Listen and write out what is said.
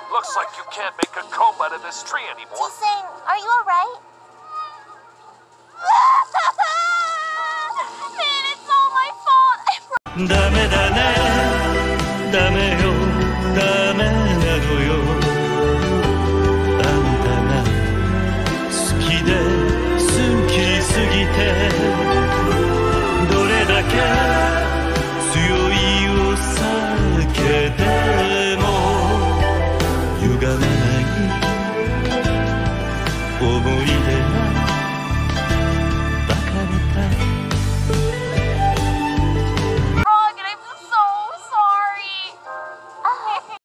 Looks like you can't make a comb out of this tree anymore. Zeng, are you alright? Man, it's all my fault. ダメだね、ダメよ、ダメなのよ。あんたが好きで好きすぎて、どれだけ強いを避けても歪まない思い出が